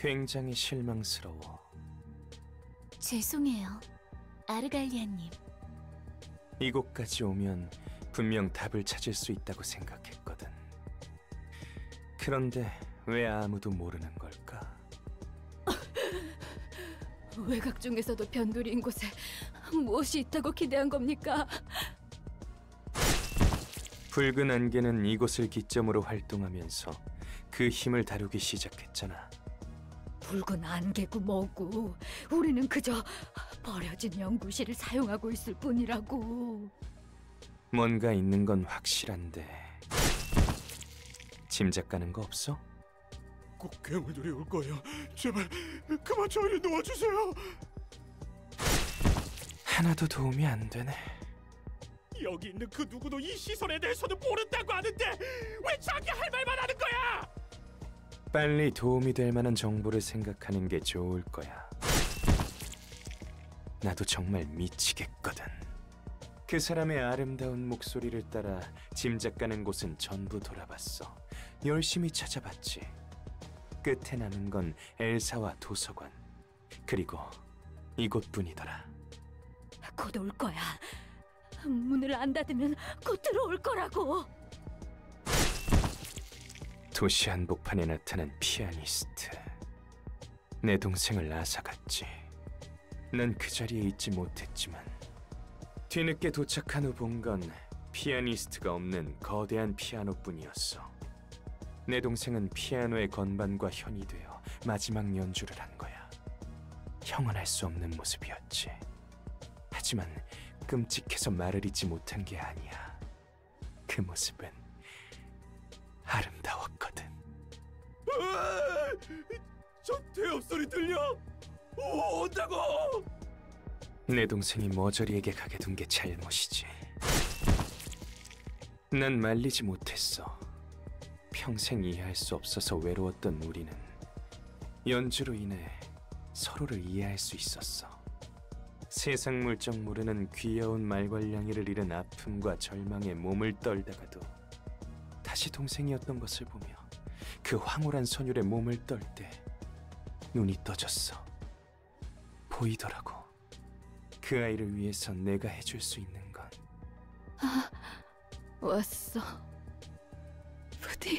굉장히 실망스러워. 죄송해요, 아르갈리아님. 이곳까지 오면 분명 답을 찾을 수 있다고 생각했거든. 그런데 왜 아무도 모르는 걸까? 외곽 중에서도 변두리인 곳에 무엇이 있다고 기대한 겁니까? 붉은 안개는 이곳을 기점으로 활동하면서 그 힘을 다루기 시작했잖아. 붉은 안개고 뭐고 우리는 그저 버려진 연구실을 사용하고 있을 뿐이라고. 뭔가 있는 건 확실한데 짐작 가는 거 없어? 꼭 괴물들이 올 거예요. 제발 그만 저희를 놓아주세요. 하나도 도움이 안 되네. 여기 있는 그 누구도 이 시설에 대해서는 모른다고 하는데 왜 자기 할 말만 하는 거야? 빨리 도움이 될 만한 정보를 생각하는 게 좋을 거야. 나도 정말 미치겠거든. 그 사람의 아름다운 목소리를 따라 짐작 가는 곳은 전부 돌아봤어. 열심히 찾아봤지. 끝에 남은 건 엘사와 도서관, 그리고 이곳뿐이더라. 곧 올 거야. 문을 안 닫으면 곧 들어올 거라고. 도시 한복판에 나타난 피아니스트. 내 동생을 앗아갔지. 난 그 자리에 있지 못했지만 뒤늦게 도착한 후 본 건 피아니스트가 없는 거대한 피아노뿐이었어. 내 동생은 피아노의 건반과 현이 되어 마지막 연주를 한 거야. 형언할 수 없는 모습이었지. 하지만 끔찍해서 말을 잇지 못한 게 아니야. 그 모습은 아름다웠거든. 저 대업 소리 들려? 온다고! 내 동생이 머저리에게 가게 둔 게 잘못이지. 난 말리지 못했어. 평생 이해할 수 없어서 외로웠던 우리는 연주로 인해 서로를 이해할 수 있었어. 세상 물정 모르는 귀여운 말괄량이를 잃은 아픔과 절망에 몸을 떨다가도 다시 동생이었던 것을 보며 그 황홀한 선율에 몸을 떨 때 눈이 떠졌어. 보이더라고. 그 아이를 위해서 내가 해줄 수 있는 건. 왔어, 부디.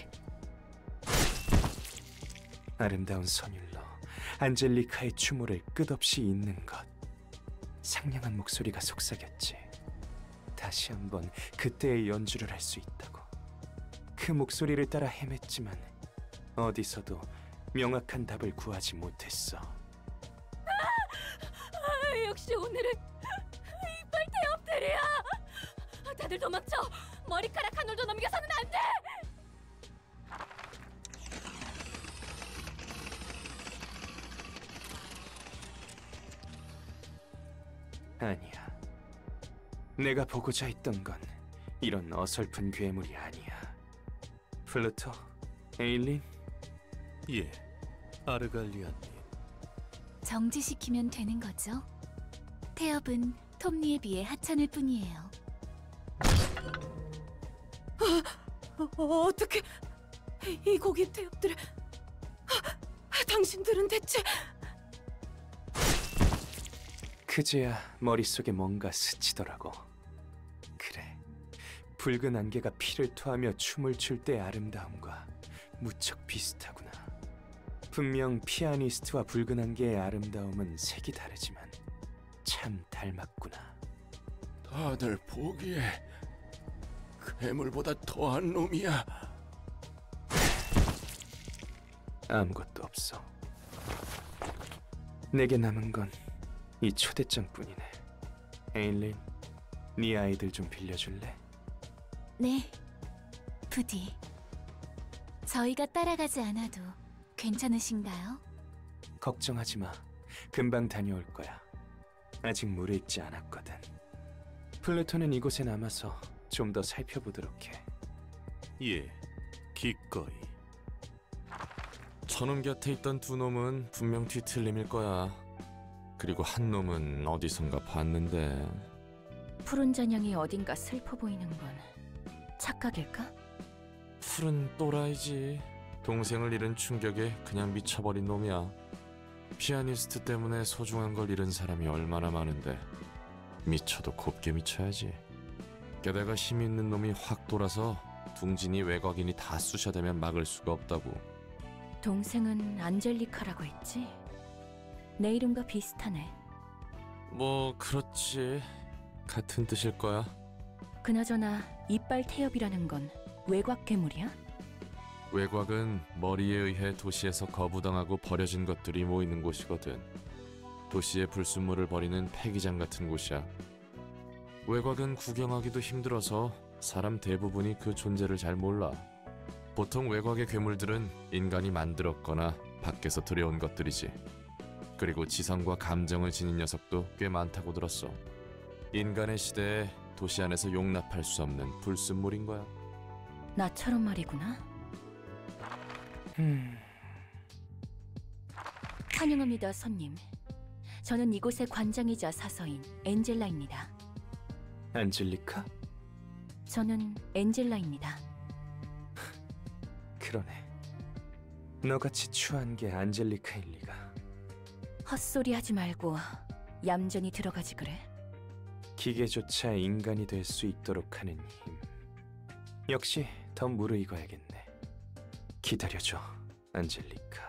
아름다운 선율로 안젤리카의 추모를 끝없이 잇는 것. 상냥한 목소리가 속삭였지. 다시 한번 그때의 연주를 할 수 있다고. 그 목소리를 따라 헤맸지만 어디서도 명확한 답을 구하지 못했어. 역시 오늘은 이빨 태엽들이야. 다들 도망쳐. 머리카락 한 올도 넘겨서는 안 돼. 아니야. 내가 보고자 했던 건 이런 어설픈 괴물이 아니야. 플루토, 에일린? 예, 아르갈리아님. 정지시키면 되는 거죠? 태엽은 톱니에 비해 하찮을 뿐이에요. 어떻게 이 고기 태엽들을... 당신들은 대체... 그제야 머릿속에 뭔가 스치더라고. 그래, 붉은 안개가 피를 토하며 춤을 출 때의 아름다움과 무척 비슷하구나. 분명 피아니스트와 붉은 안개의 아름다움은 색이 다르지만 참 닮았구나. 다들 보기에 괴물보다 더한 놈이야. 아무것도 없어. 내게 남은 건 이 초대장뿐이네. 에일린, 네 아이들 좀 빌려줄래? 네, 부디. 저희가 따라가지 않아도 괜찮으신가요? 걱정하지 마. 금방 다녀올 거야. 아직 무르익지 않았거든. 플루토는 이곳에 남아서 좀 더 살펴보도록 해. 예, 기꺼이. 저놈 곁에 있던 두 놈은 분명 뒤틀림일 거야. 그리고 한 놈은 어디선가 봤는데. 푸른 잔향이 어딘가 슬퍼 보이는 건 착각일까? 푸른 또라이지. 동생을 잃은 충격에 그냥 미쳐버린 놈이야. 피아니스트 때문에 소중한 걸 잃은 사람이 얼마나 많은데 미쳐도 곱게 미쳐야지. 게다가 힘 있는 놈이 확 돌아서 둥진이 외곽인이 다 쑤셔대면 막을 수가 없다고. 동생은 안젤리카라고 했지? 내 이름과 비슷하네. 뭐 그렇지. 같은 뜻일 거야. 그나저나 이빨 태엽이라는 건 외곽 괴물이야? 외곽은 머리에 의해 도시에서 거부당하고 버려진 것들이 모이는 곳이거든. 도시의 불순물을 버리는 폐기장 같은 곳이야. 외곽은 구경하기도 힘들어서 사람 대부분이 그 존재를 잘 몰라. 보통 외곽의 괴물들은 인간이 만들었거나 밖에서 들여온 것들이지. 그리고 지성과 감정을 지닌 녀석도 꽤 많다고 들었어. 인간의 시대에 도시 안에서 용납할 수 없는 불순물인 거야. 나처럼 말이구나. 환영합니다, 손님. 저는 이곳의 관장이자 사서인 엔젤라입니다. 안젤리카? 저는 엔젤라입니다. 그러네. 너같이 추한 게 안젤리카일 리가. 헛소리 하지 말고 얌전히 들어가지 그래. 기계조차 인간이 될 수 있도록 하는 힘. 역시 더 무르익어야겠네. 기다려줘, 안젤리카.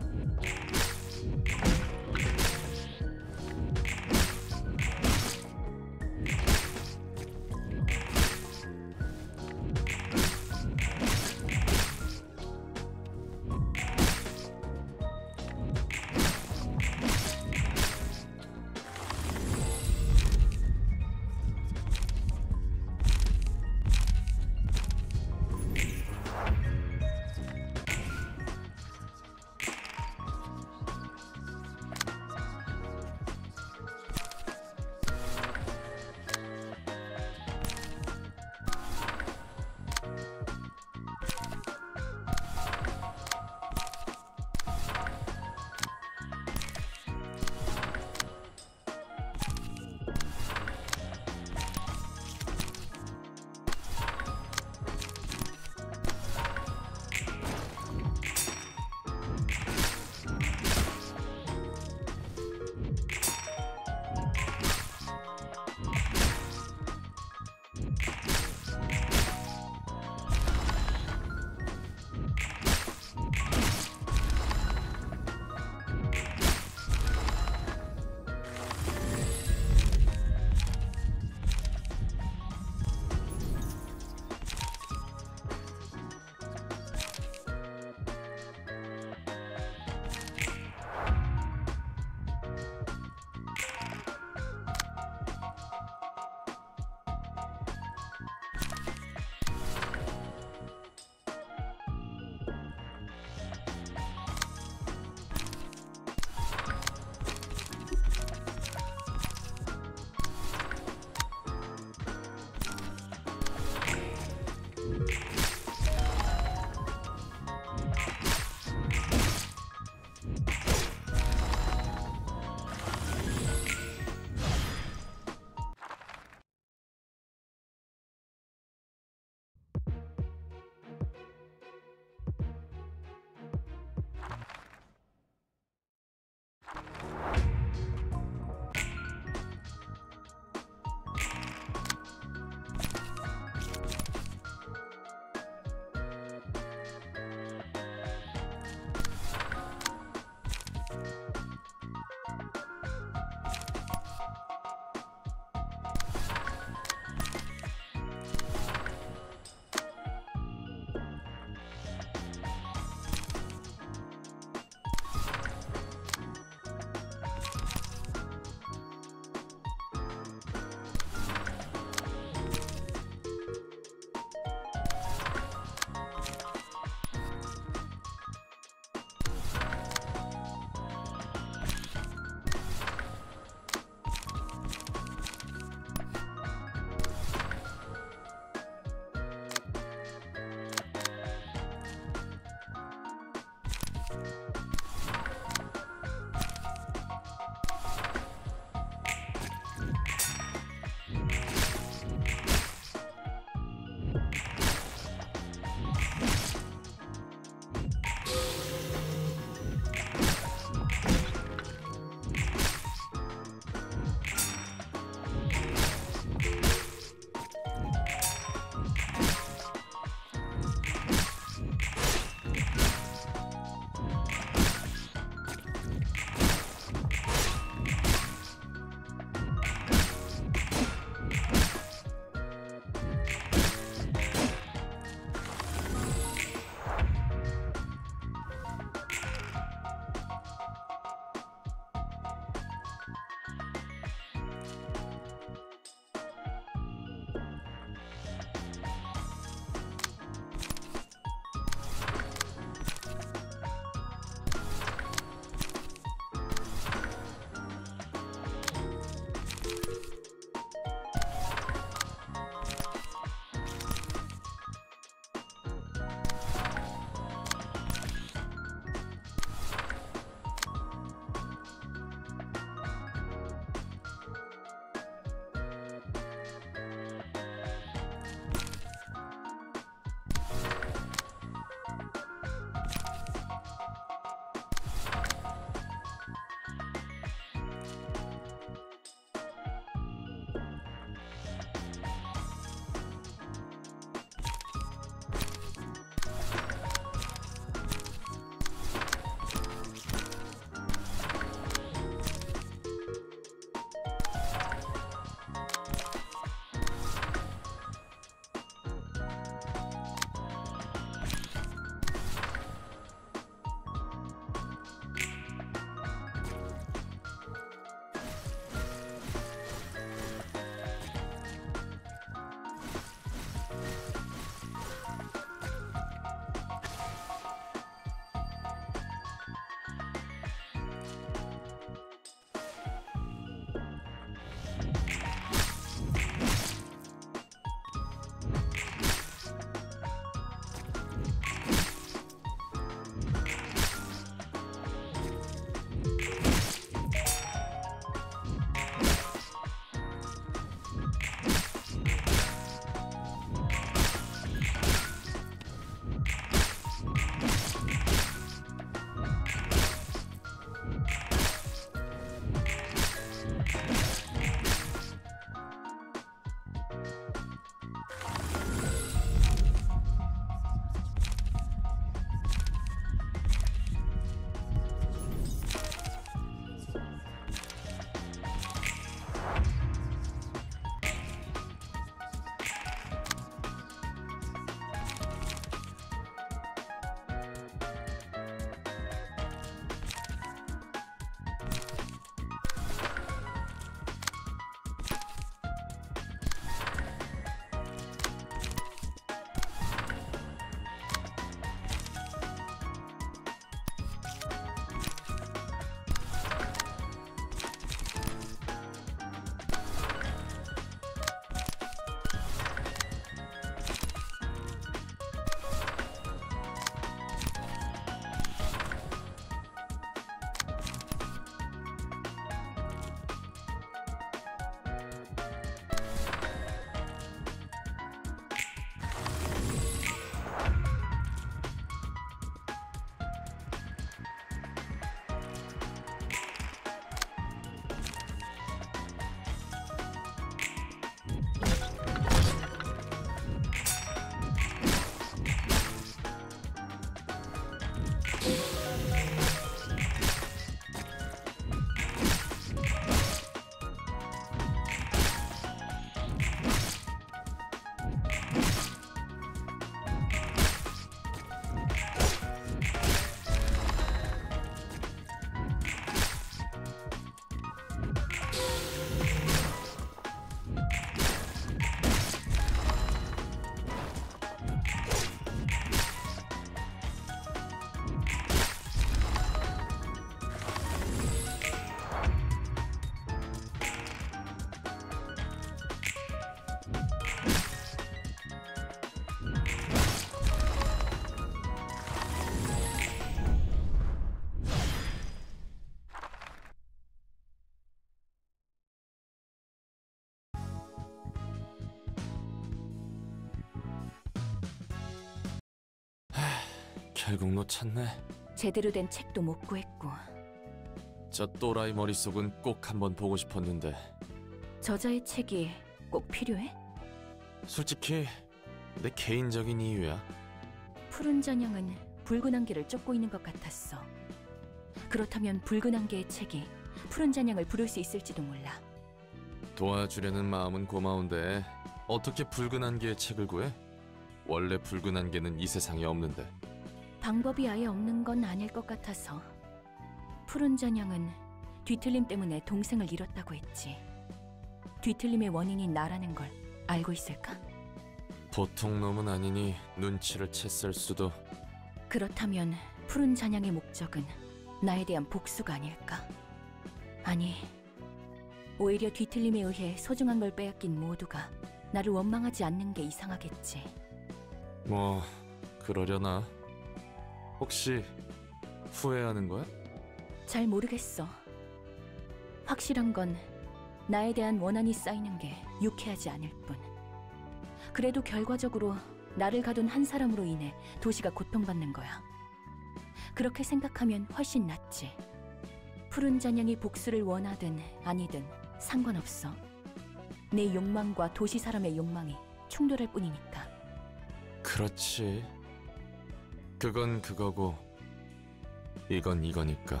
결국 놓쳤네. 제대로 된 책도 못 구했고 저 또라이 머릿속은 꼭 한번 보고 싶었는데 저자의 책이 꼭 필요해? 솔직히 내 개인적인 이유야. 푸른 잔향은 붉은 안개를 쫓고 있는 것 같았어. 그렇다면 붉은 안개의 책이 푸른 잔향을 부를 수 있을지도 몰라. 도와주려는 마음은 고마운데 어떻게 붉은 안개의 책을 구해? 원래 붉은 안개는 이 세상에 없는데. 방법이 아예 없는 건 아닐 것 같아서. 푸른 잔향은 뒤틀림 때문에 동생을 잃었다고 했지. 뒤틀림의 원인이 나라는 걸 알고 있을까? 보통 놈은 아니니 눈치를 채쓸 수도. 그렇다면 푸른 잔향의 목적은 나에 대한 복수가 아닐까? 아니, 오히려 뒤틀림에 의해 소중한 걸 빼앗긴 모두가 나를 원망하지 않는 게 이상하겠지. 뭐 그러려나? 혹시 후회하는 거야? 잘 모르겠어. 확실한 건 나에 대한 원한이 쌓이는 게 유쾌하지 않을 뿐. 그래도 결과적으로 나를 가둔 한 사람으로 인해 도시가 고통받는 거야. 그렇게 생각하면 훨씬 낫지. 푸른 잔향이 복수를 원하든 아니든 상관없어. 내 욕망과 도시 사람의 욕망이 충돌할 뿐이니까. 그렇지. 그건 그거고 이건 이거니까.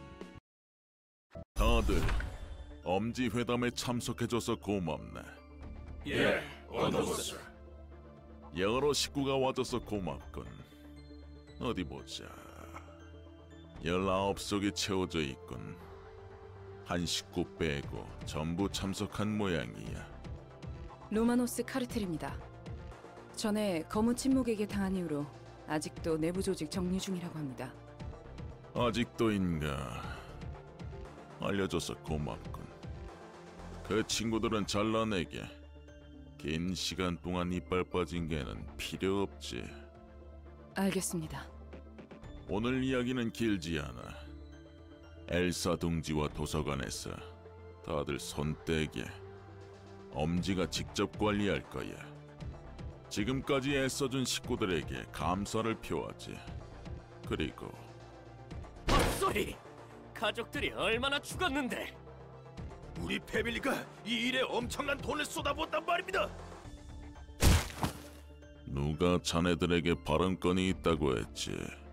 다들 엄지 회담에 참석해줘서 고맙네. 예, 원더보스. 여러 식구가 와줘서 고맙군. 어디 보자. 19석이 채워져 있군. 한 식구 빼고 전부 참석한 모양이야. 로마노스 카르텔입니다. 전에 검은 침묵에게 당한 이후로 아직도 내부 조직 정리 중이라고 합니다. 아직도인가. 알려줘서 고맙군. 그 친구들은 잘라내게. 긴 시간 동안 이빨 빠진 개는 필요 없지. 알겠습니다. 오늘 이야기는 길지 않아. 엘사 둥지와 도서관에서 다들 손떼게. 엄지가 직접 관리할 거야. 지금까지 애써준 식구들에게 감사를 표하지. 그리고 헛소리! 가족들이 얼마나 죽었는데! 우리 패밀리가 이 일에 엄청난 돈을 쏟아부었단 말입니다. 누가 자네들에게 발언권이 있다고 했지?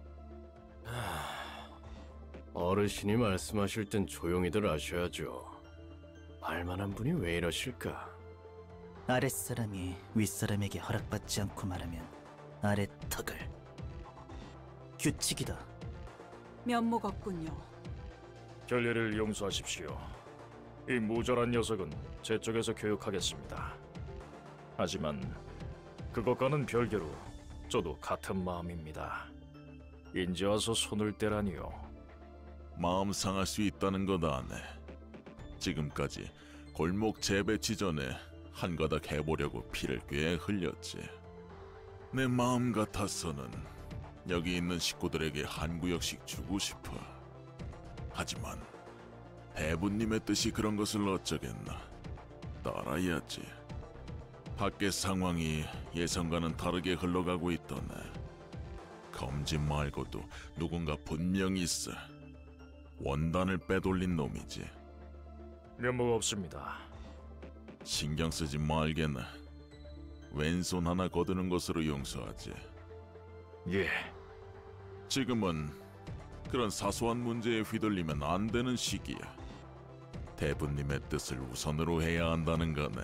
어르신이 말씀하실 땐 조용히들 하셔야죠. 말만한 분이 왜 이러실까? 아랫사람이 윗사람에게 허락받지 않고 말하면 아랫턱을. 규칙이다. 면목 없군요. 결례를 용서하십시오. 이 모자란 녀석은 제 쪽에서 교육하겠습니다. 하지만 그것과는 별개로 저도 같은 마음입니다. 인제 와서 손을 떼라니요. 마음 상할 수 있다는 것 아네. 지금까지 골목 재배치 전에 한 가닥 해보려고 피를 꽤 흘렸지. 내 마음 같아서는 여기 있는 식구들에게 한 구역씩 주고 싶어. 하지만 대부님의 뜻이 그런 것을 어쩌겠나. 따라야지. 밖의 상황이 예상과는 다르게 흘러가고 있더네. 검지 말고도 누군가 분명히 있어. 원단을 빼돌린 놈이지. 면목 없습니다. 신경 쓰지 말겠나. 왼손 하나 거두는 것으로 용서하지. 예, 지금은 그런 사소한 문제에 휘둘리면 안 되는 시기야. 대부님의 뜻을 우선으로 해야 한다는 거네.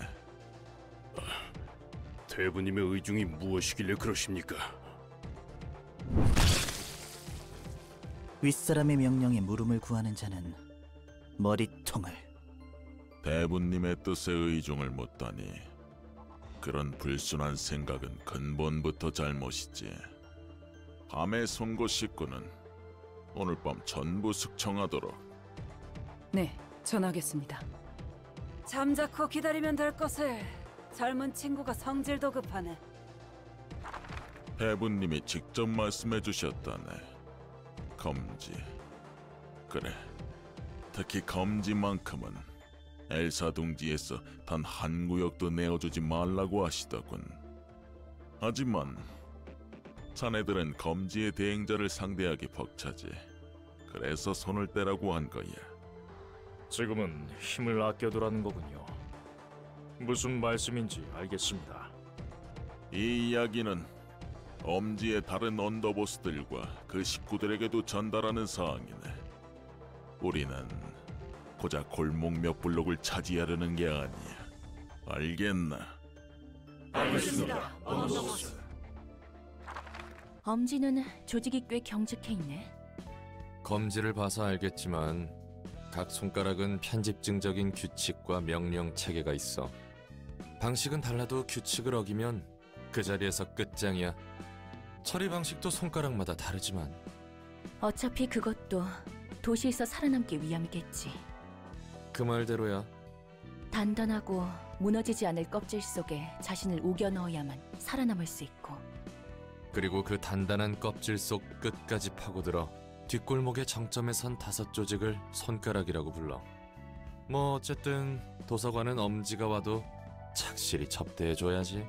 대부님의 의중이 무엇이길래 그러십니까? 윗사람의 명령에 물음을 구하는 자는 머리통을. 대부님의 뜻에 의중을 묻다니. 그런 불순한 생각은 근본부터 잘못이지. 밤의 송곳 식구는 오늘 밤 전부 숙청하도록. 네, 전하겠습니다. 잠자코 기다리면 될 것을 젊은 친구가 성질도 급하네. 대부님이 직접 말씀해 주셨다네. 검지. 그래, 특히 검지만큼은 엘사 둥지에서 단 한 구역도 내어주지 말라고 하시더군. 하지만 자네들은 검지의 대행자를 상대하기 벅차지. 그래서 손을 떼라고 한 거야. 지금은 힘을 아껴두라는 거군요. 무슨 말씀인지 알겠습니다. 이 이야기는 엄지의 다른 언더보스들과 그 식구들에게도 전달하는 사항이네. 우리는 고작 골목 몇 블록을 차지하려는 게 아니야. 알겠나? 알겠습니다, 언더보스. 엄지는 조직이 꽤 경직해 있네. 검지를 봐서 알겠지만 각 손가락은 편집증적인 규칙과 명령 체계가 있어. 방식은 달라도 규칙을 어기면 그 자리에서 끝장이야. 처리 방식도 손가락마다 다르지만 어차피 그것도 도시에서 살아남기 위함이겠지. 그 말대로야. 단단하고 무너지지 않을 껍질 속에 자신을 우겨 넣어야만 살아남을 수 있고. 그리고 그 단단한 껍질 속 끝까지 파고들어 뒷골목의 정점에 선 5조직을 손가락이라고 불러. 뭐 어쨌든 도서관은 엄지가 와도 착실히 접대해줘야지.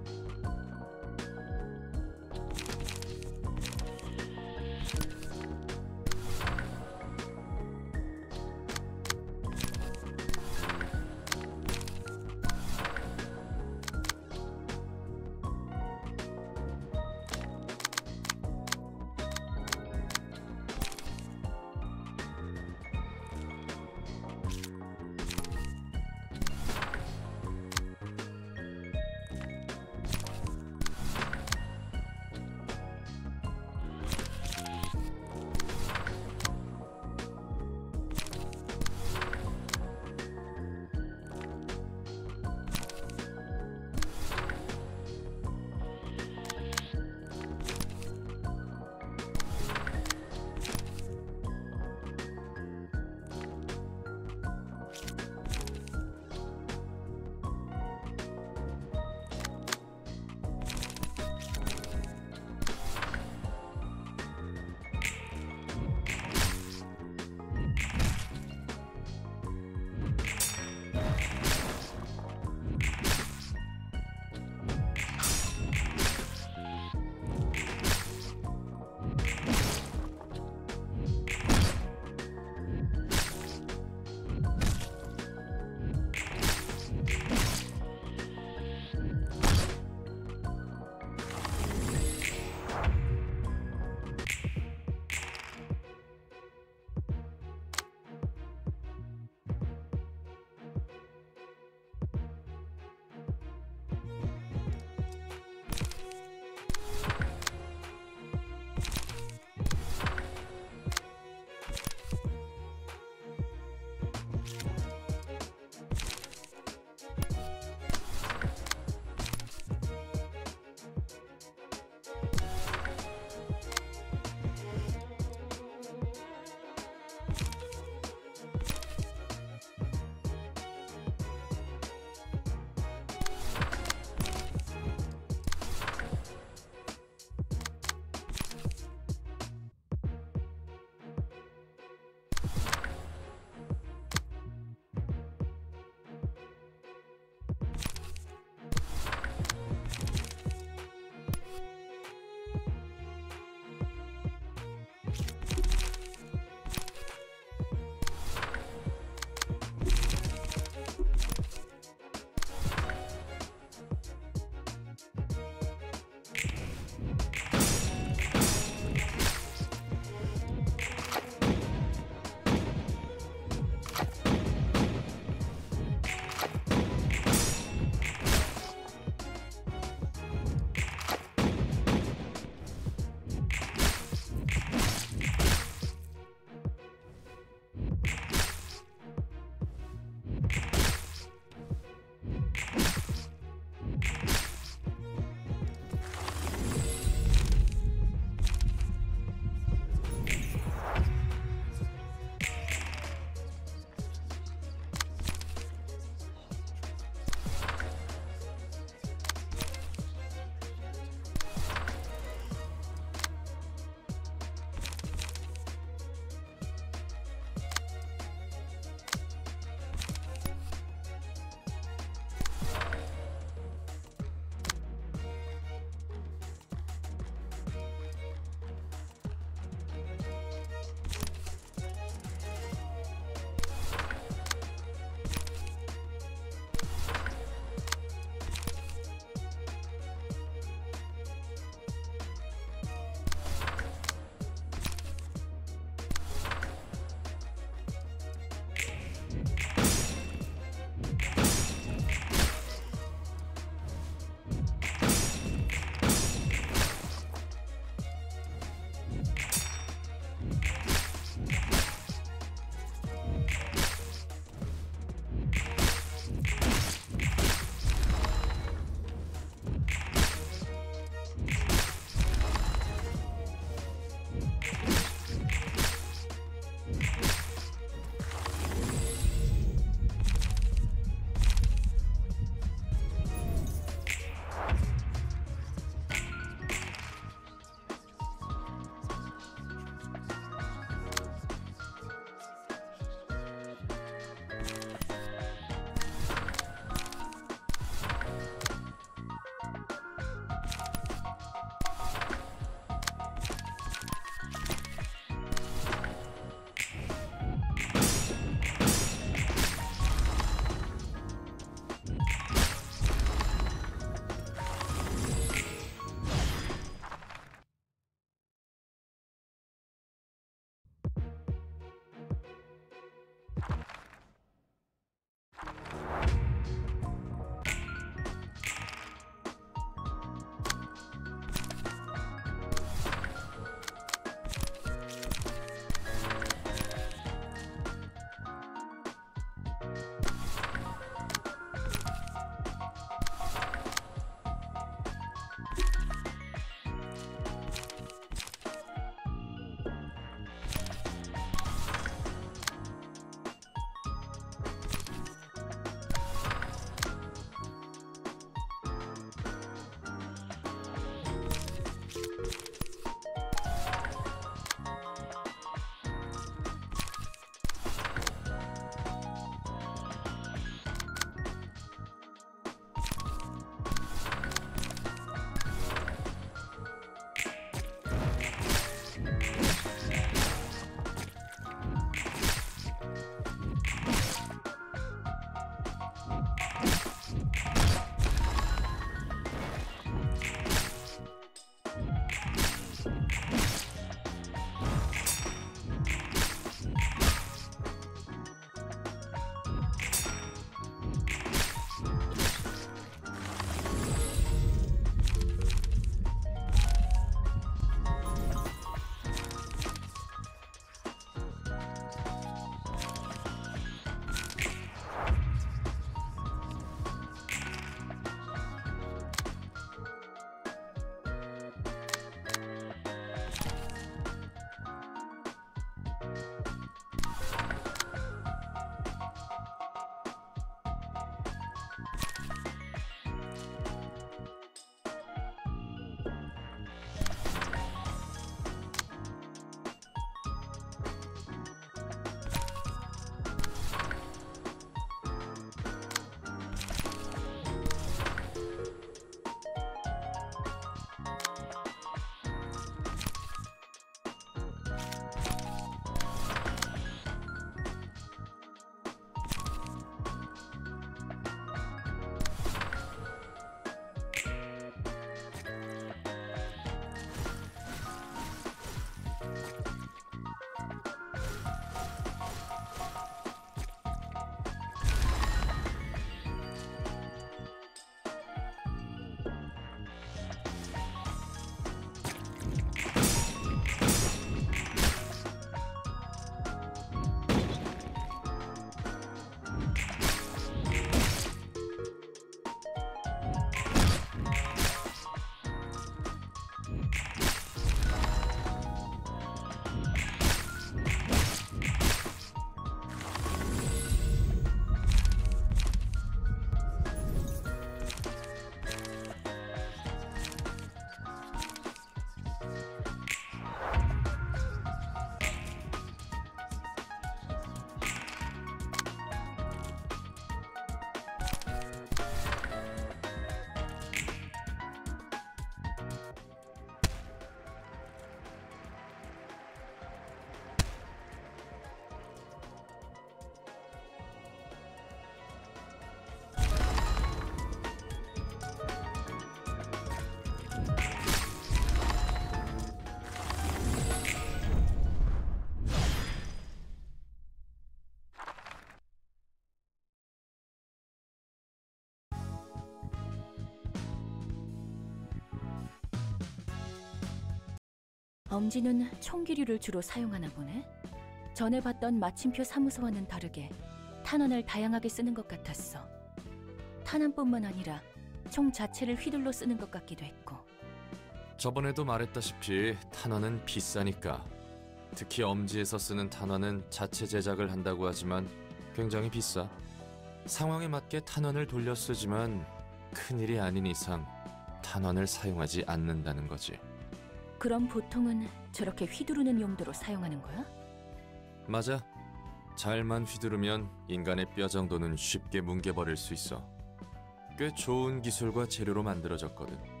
엄지는 총기류를 주로 사용하나 보네. 전에 봤던 마침표 사무소와는 다르게 탄환을 다양하게 쓰는 것 같았어. 탄환뿐만 아니라 총 자체를 휘둘러 쓰는 것 같기도 했고. 저번에도 말했다시피 탄환은 비싸니까. 특히 엄지에서 쓰는 탄환은 자체 제작을 한다고 하지만 굉장히 비싸. 상황에 맞게 탄환을 돌려 쓰지만 큰일이 아닌 이상 탄환을 사용하지 않는다는 거지. 그럼 보통은 저렇게 휘두르는 용도로 사용하는 거야? 맞아. 잘만 휘두르면 인간의 뼈 정도는 쉽게 뭉개버릴 수 있어. 꽤 좋은 기술과 재료로 만들어졌거든.